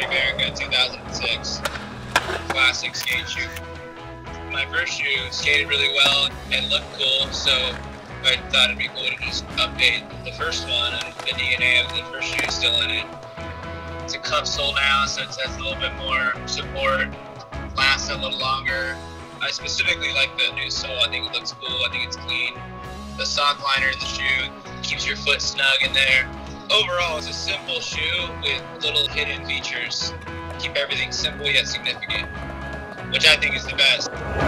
Emerica 2006 classic skate shoe. My first shoe skated really well and looked cool, so I thought it'd be cool to just update the first one, and the DNA of the first shoe is still in it. It's a cup sole now, so it has a little bit more support, lasts a little longer. I specifically like the new sole. I think it looks cool. I think it's clean. The sock liner in the shoe keeps your foot snug in there. Overall, it's a simple shoe with little hidden features. Keep everything simple yet significant, which I think is the best.